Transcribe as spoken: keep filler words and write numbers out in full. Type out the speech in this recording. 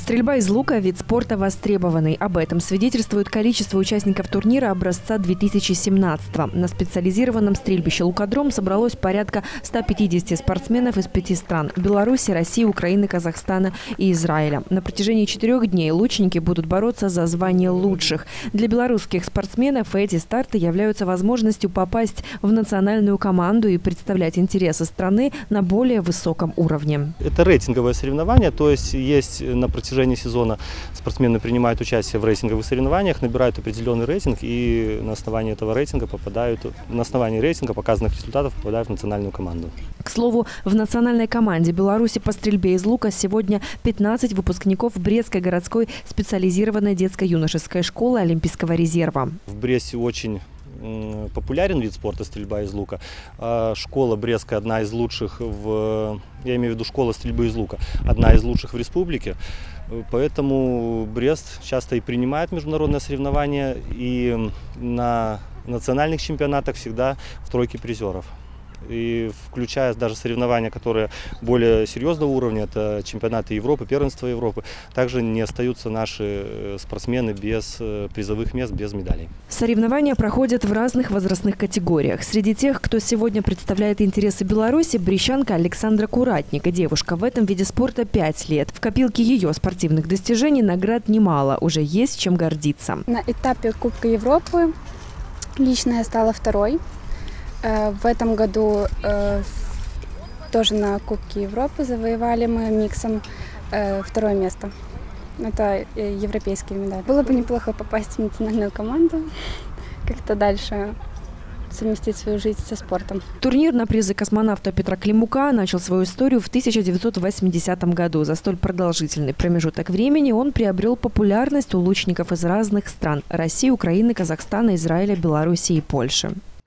Стрельба из лука – вид спорта востребованный. Об этом свидетельствует количество участников турнира образца две тысячи семнадцатого. На специализированном стрельбище «Лукодром» собралось порядка ста пятидесяти спортсменов из пяти стран – Беларуси, России, Украины, Казахстана и Израиля. На протяжении четырех дней лучники будут бороться за звание лучших. Для белорусских спортсменов эти старты являются возможностью попасть в национальную команду и представлять интересы страны на более высоком уровне. Это рейтинговое соревнование, то есть есть на протяжении В протяжении сезона спортсмены принимают участие в рейтинговых соревнованиях, набирают определенный рейтинг и на основании этого рейтинга попадают, на основании рейтинга показанных результатов попадают в национальную команду. К слову, в национальной команде Беларуси по стрельбе из лука сегодня пятнадцать выпускников Брестской городской специализированной детско-юношеской школы Олимпийского резерва. В Бресте очень популярен вид спорта стрельба из лука. Школа Брестская одна из лучших, в, я имею в виду школа стрельбы из лука, одна из лучших в республике. Поэтому Брест часто и принимает международные соревнования, и на национальных чемпионатах всегда в тройке призеров. И включая даже соревнования, которые более серьезного уровня, это чемпионаты Европы, первенство Европы, также не остаются наши спортсмены без призовых мест, без медалей. Соревнования проходят в разных возрастных категориях. Среди тех, кто сегодня представляет интересы Беларуси, брестчанка Александра Куратник. Девушка в этом виде спорта пять лет. В копилке ее спортивных достижений наград немало. Уже есть чем гордиться. На этапе Кубка Европы лично я стала второй. В этом году э, тоже на Кубке Европы завоевали мы миксом э, второе место. Это европейские медали. Было бы неплохо попасть в национальную команду, как-то дальше совместить свою жизнь со спортом. Турнир на призы космонавта Петра Климука начал свою историю в тысяча девятьсот восьмидесятом году. За столь продолжительный промежуток времени он приобрел популярность у лучников из разных стран – России, Украины, Казахстана, Израиля, Беларуси и Польши.